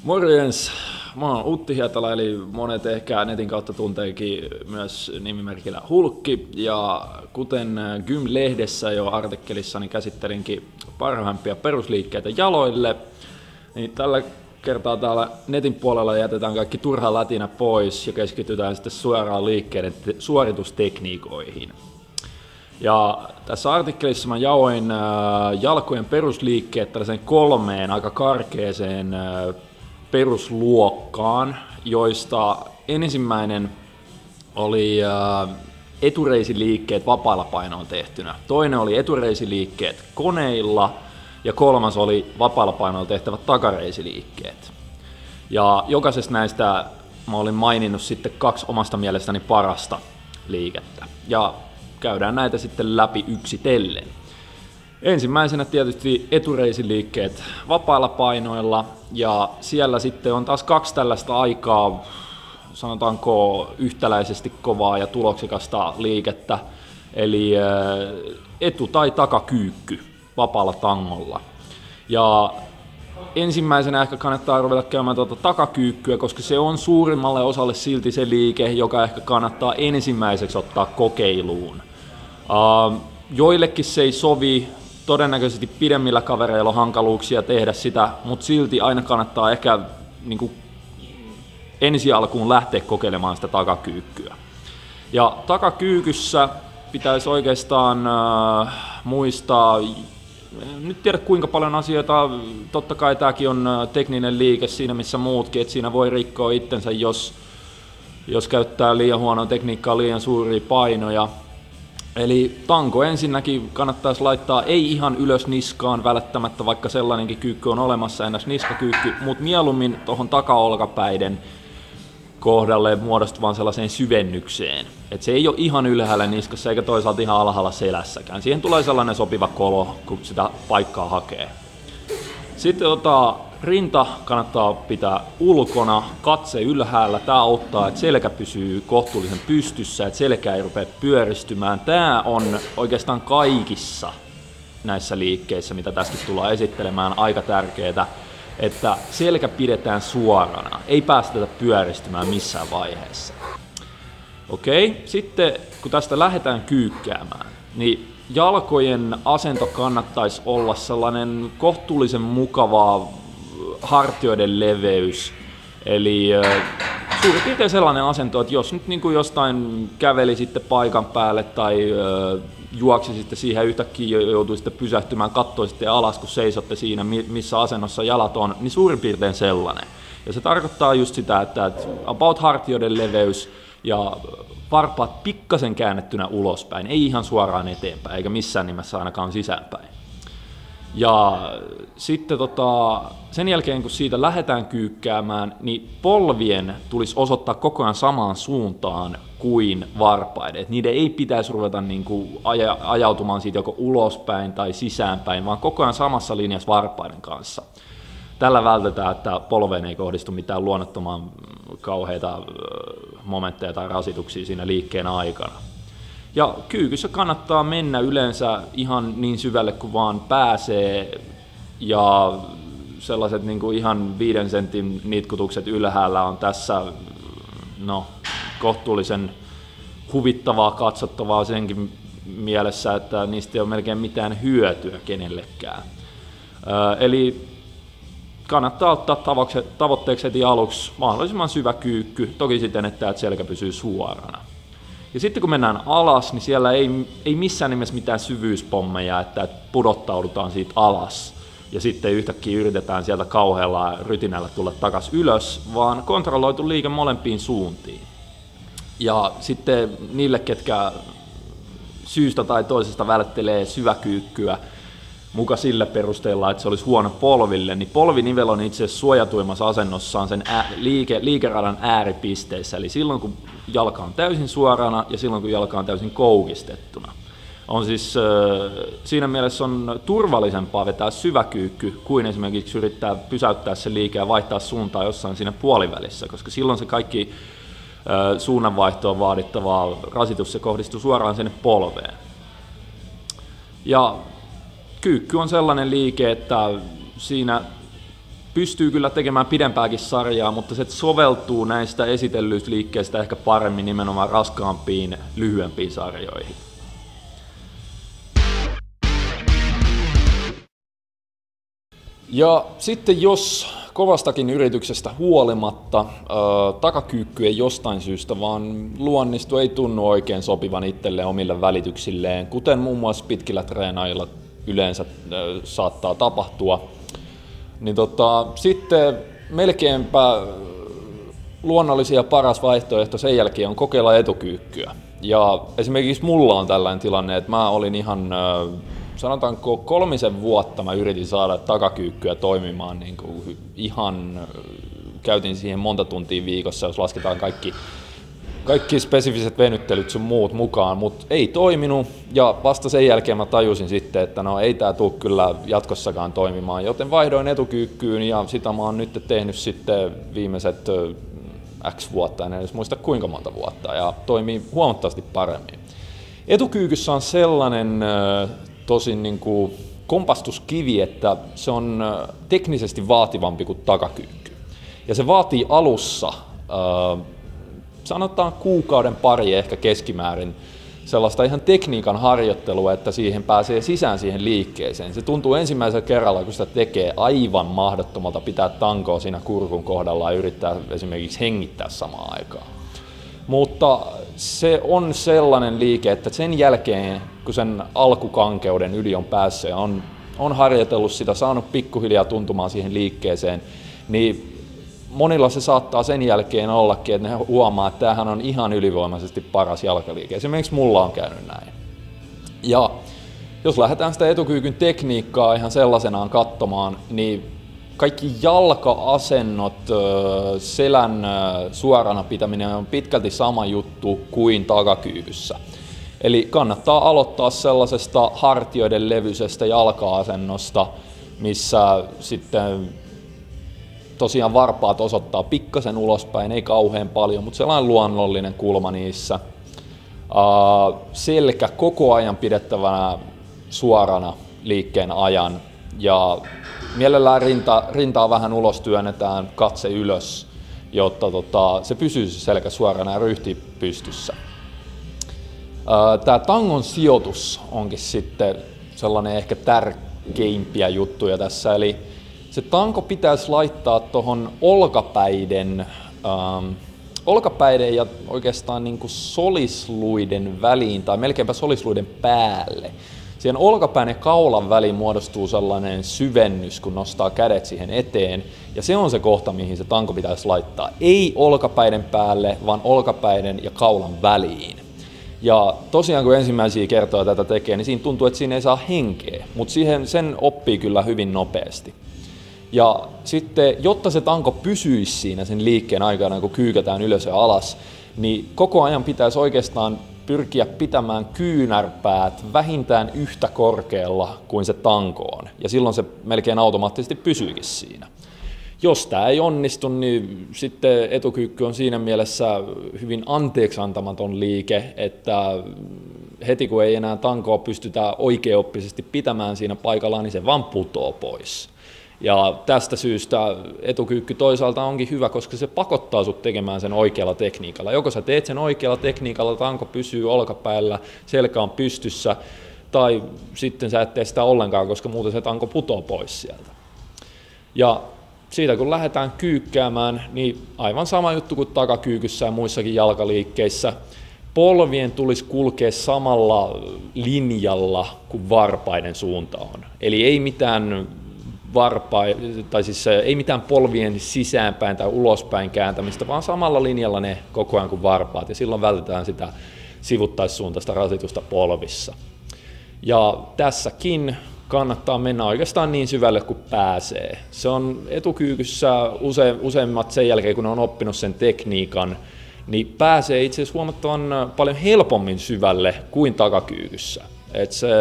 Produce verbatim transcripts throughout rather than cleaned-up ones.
Morjens! Mä oon Utti Hietala, eli monet ehkä netin kautta tunteekin myös nimimerkillä Hulkki. Ja kuten Gym-lehdessä jo artikkelissani käsittelinkin parhaimpia perusliikkeitä jaloille, niin tällä kertaa täällä netin puolella jätetään kaikki turha lätinä pois ja keskitytään sitten suoraan liikkeiden suoritustekniikoihin. Ja tässä artikkelissa mä jaoin äh, jalkojen perusliikkeet tällaiseen kolmeen aika karkeeseen äh, perusluokkaan, joista ensimmäinen oli äh, etureisiliikkeet vapaalla painolla tehtynä, toinen oli etureisiliikkeet koneilla ja kolmas oli vapaalla painolla tehtävät takareisiliikkeet. Ja jokaisesta näistä mä olin maininnut sitten kaksi omasta mielestäni parasta liikettä. Ja käydään näitä sitten läpi yksitellen. Ensimmäisenä tietysti etureisiliikkeet vapailla painoilla, ja siellä sitten on taas kaksi tällaista aikaa, sanotaanko yhtäläisesti kovaa ja tuloksekasta liikettä, eli etu- tai takakyykky vapaalla tangolla. Ja ensimmäisenä ehkä kannattaa ruveta käymään tuota takakyykkyä, koska se on suurimmalle osalle silti se liike, joka ehkä kannattaa ensimmäiseksi ottaa kokeiluun. Uh, joillekin se ei sovi, todennäköisesti pidemmillä kavereilla on hankaluuksia tehdä sitä, mutta silti aina kannattaa ehkä niin kuin, ensi alkuun lähteä kokeilemaan sitä takakyykkyä. Ja takakyykyssä pitäisi oikeastaan uh, muistaa, nyt tiedä kuinka paljon asioita, totta kai tämäkin on tekninen liike siinä missä muutkin, että siinä voi rikkoa itsensä, jos, jos käyttää liian huonoa tekniikkaa, liian suuria painoja. Eli tanko ensinnäkin kannattaisi laittaa ei ihan ylös niskaan välttämättä, vaikka sellainenkin kyykky on olemassa, ennäs niskakyykky, mutta mieluummin tuohon takaolkapäiden kohdalle muodostuvaan sellaiseen syvennykseen. Et se ei ole ihan ylhäällä niskassa eikä toisaalta ihan alhaalla selässäkään. Siihen tulee sellainen sopiva kolo, kun sitä paikkaa hakee. Sitten tota, rinta kannattaa pitää ulkona, katse ylhäällä. Tämä auttaa, että selkä pysyy kohtuullisen pystyssä, että selkä ei rupea pyöristymään. Tämä on oikeastaan kaikissa näissä liikkeissä, mitä tässäkin tullaan esittelemään, aika tärkeää, että selkä pidetään suorana, ei päästetä pyöristymään missään vaiheessa. Okei, sitten kun tästä lähdetään kyykkäämään, niin jalkojen asento kannattaisi olla sellainen kohtuullisen mukava hartioiden leveys. Eli suurin piirtein sellainen asento, että jos nyt niin kuin jostain käveli sitten paikan päälle tai juoksi sitten siihen yhtäkkiä joutuisitte pysähtymään, katsoisitte alas, kun seisotte siinä, missä asennossa jalat on, niin suurin piirtein sellainen. Ja se tarkoittaa just sitä, että about hartioiden leveys ja varpaat pikkasen käännettynä ulospäin, ei ihan suoraan eteenpäin, eikä missään nimessä ainakaan sisäänpäin. Ja sitten tota, sen jälkeen, kun siitä lähdetään kyykkäämään, niin polvien tulisi osoittaa koko ajan samaan suuntaan kuin varpaiden. Et niiden ei pitäisi ruveta niin kuin aja, ajautumaan siitä joko ulospäin tai sisäänpäin, vaan koko ajan samassa linjassa varpaiden kanssa. Tällä vältetään, että polveen ei kohdistu mitään luonnottoman kauheita momentteja tai rasituksia siinä liikkeen aikana. Ja kyykyssä kannattaa mennä yleensä ihan niin syvälle kuin vaan pääsee, ja sellaiset niin kuin ihan viiden sentin nitkutukset ylhäällä on tässä no, kohtuullisen huvittavaa katsottavaa senkin mielessä, että niistä ei ole melkein mitään hyötyä kenellekään. Eli kannattaa ottaa tavoitteeksi heti aluksi mahdollisimman syvä kyykky, toki siten, että selkä pysyy suorana. Ja sitten kun mennään alas, niin siellä ei, ei missään nimessä mitään syvyyspommeja, että pudottaudutaan siitä alas ja sitten yhtäkkiä yritetään sieltä kauhealla rytinällä tulla takaisin ylös, vaan kontrolloitu liike molempiin suuntiin. Ja sitten niille, ketkä syystä tai toisesta välttelee syväkyykkyä, muka sillä perusteella, että se olisi huono polville, niin polvinivel on itse asiassa suojatuimmassa asennossaan sen ää, liike, liikeradan ääripisteissä, eli silloin kun jalka on täysin suorana ja silloin kun jalka on täysin koukistettuna. On siis, äh, siinä mielessä on turvallisempaa vetää syväkyykky kuin esimerkiksi yrittää pysäyttää se liike ja vaihtaa suuntaa jossain siinä puolivälissä, koska silloin se kaikki äh, suunnanvaihtoon vaadittava rasitus se kohdistuu suoraan sinne polveen. Ja kyykky on sellainen liike, että siinä pystyy kyllä tekemään pidempääkin sarjaa, mutta se soveltuu näistä esitellyistä liikkeistä ehkä paremmin nimenomaan raskaampiin, lyhyempiin sarjoihin. Ja sitten jos kovastakin yrityksestä huolimatta äh, takakyykky ei jostain syystä vaan luonnistu, ei tunnu oikein sopivan itselleen omille välityksilleen, kuten muun muassa pitkillä treenaajilla yleensä äh, saattaa tapahtua, niin tota, sitten melkeinpä luonnollisin ja paras vaihtoehto sen jälkeen on kokeilla etukyykkyä. Ja esimerkiksi mulla on tällainen tilanne, että mä olin ihan sanotaanko kolmisen vuotta mä yritin saada takakyykkyä toimimaan niin kuin ihan, käytin siihen monta tuntia viikossa, jos lasketaan kaikki, kaikki spesifiset venyttelyt sun muut mukaan, mutta ei toiminut ja vasta sen jälkeen mä tajusin sitten, että no ei tää tuu kyllä jatkossakaan toimimaan, joten vaihdoin etukyykkyyn ja sitä mä oon nyt tehnyt sitten viimeiset X vuotta, en edes muista kuinka monta vuotta ja toimii huomattavasti paremmin. Etukyykyssä on sellainen tosin niin kuin kompastuskivi, että se on teknisesti vaativampi kuin takakyykky. Ja se vaatii alussa, äh, sanotaan kuukauden pari ehkä keskimäärin, sellaista ihan tekniikan harjoittelua, että siihen pääsee sisään siihen liikkeeseen. Se tuntuu ensimmäisellä kerralla, kun sitä tekee, aivan mahdottomalta pitää tankoa siinä kurkun kohdalla ja yrittää esimerkiksi hengittää samaan aikaan. Mutta se on sellainen liike, että sen jälkeen, kun sen alkukankeuden yli on päässyt ja on, on harjoitellut sitä, saanut pikkuhiljaa tuntumaan siihen liikkeeseen, niin monilla se saattaa sen jälkeen ollakin, että ne huomaa, että tämähän on ihan ylivoimaisesti paras jalkaliike. Esimerkiksi mulla on käynyt näin. Ja jos lähdetään sitä etukyykyn tekniikkaa ihan sellaisenaan katsomaan, niin kaikki jalka-asennot, selän suorana pitäminen on pitkälti sama juttu kuin takakyykyssä. Eli kannattaa aloittaa sellaisesta hartioiden levyisestä jalka-asennosta, missä sitten tosiaan varpaat osoittaa pikkasen ulospäin, ei kauhean paljon, mutta sellainen luonnollinen kulma niissä. Selkä koko ajan pidettävänä suorana liikkeen ajan ja mielellään rinta, rintaa vähän ulos työnnetään, katse ylös, jotta tota, se pysyy se selkä suorana ja ryhti pystyssä. Tämä tangon sijoitus onkin sitten sellainen ehkä tärkeimpiä juttuja tässä, eli se tanko pitäisi laittaa tuohon olkapäiden, ähm, olkapäiden ja oikeastaan niin kuin solisluiden väliin tai melkeinpä solisluiden päälle. Siihen olkapäin ja kaulan väliin muodostuu sellainen syvennys, kun nostaa kädet siihen eteen, ja se on se kohta, mihin se tanko pitäisi laittaa. Ei olkapäiden päälle, vaan olkapäiden ja kaulan väliin. Ja tosiaan kun ensimmäisiä kertoja tätä tekee, niin siinä tuntuu, että siinä ei saa henkeä, mutta siihen sen oppii kyllä hyvin nopeasti. Ja sitten, jotta se tanko pysyisi siinä sen liikkeen aikana, kun kyykätään ylös ja alas, niin koko ajan pitäisi oikeastaan pyrkiä pitämään kyynärpäät vähintään yhtä korkealla kuin se tanko on. Ja silloin se melkein automaattisesti pysyykin siinä. Jos tämä ei onnistu, niin sitten etukyykky on siinä mielessä hyvin anteeksiantamaton liike, että heti kun ei enää tankoa pystytä oikeaoppisesti pitämään siinä paikallaan, niin se vaan putoo pois. Ja tästä syystä etukyykky toisaalta onkin hyvä, koska se pakottaa sut tekemään sen oikealla tekniikalla. Joko sä teet sen oikealla tekniikalla, tanko pysyy olkapäällä, selkä on pystyssä, tai sitten sä et tee sitä ollenkaan, koska muuten se tanko putoo pois sieltä. Ja siitä kun lähdetään kyykkäämään, niin aivan sama juttu kuin takakyykyssä ja muissakin jalkaliikkeissä. Polvien tulisi kulkea samalla linjalla kuin varpaiden suunta on. Eli ei mitään varpai, tai siis ei mitään polvien sisäänpäin tai ulospäin kääntämistä, vaan samalla linjalla ne koko ajan kuin varpaat, ja silloin vältetään sitä sivuttaissuuntaista rasitusta polvissa. Ja tässäkin kannattaa mennä oikeastaan niin syvälle kuin pääsee. Se on etukyykyssä use, useimmat sen jälkeen, kun ne on oppinut sen tekniikan, niin pääsee itse asiassa huomattavan paljon helpommin syvälle kuin takakyykyssä. Et se,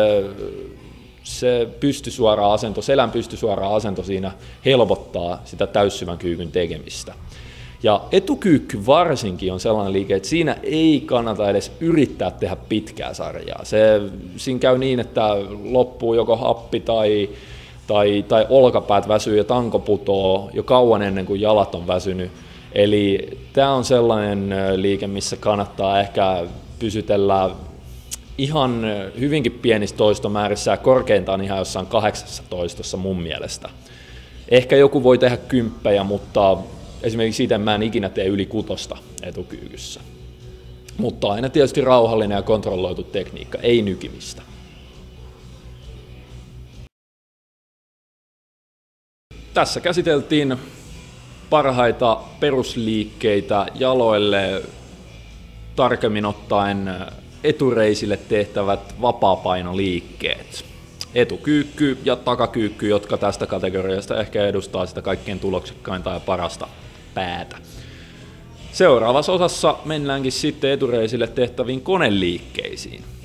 se pystysuora asento, selän pystysuora asento siinä helpottaa sitä täyssyvän kyykyn tekemistä. Ja etukyykky varsinkin on sellainen liike, että siinä ei kannata edes yrittää tehdä pitkää sarjaa. Se, siinä käy niin, että loppuu joko happi tai, tai, tai olkapäät väsyy ja tanko putoo jo kauan ennen kuin jalat on väsynyt. Eli tämä on sellainen liike, missä kannattaa ehkä pysytellä ihan hyvinkin pienissä toistomäärissä ja korkeintaan ihan jossain kahdeksassa toistossa mun mielestä. Ehkä joku voi tehdä kymppejä, mutta esimerkiksi itse mä en ikinä tee yli kutosta etukyykyssä. Mutta aina tietysti rauhallinen ja kontrolloitu tekniikka, ei nykimistä. Tässä käsiteltiin parhaita perusliikkeitä jaloille, tarkemmin ottaen etureisille tehtävät vapaapainoliikkeet. Etukyykky ja takakyykky, jotka tästä kategoriasta ehkä edustaa sitä kaikkein tuloksekkainta ja parasta päätä. Seuraavassa osassa mennäänkin sitten etureisille tehtäviin koneliikkeisiin.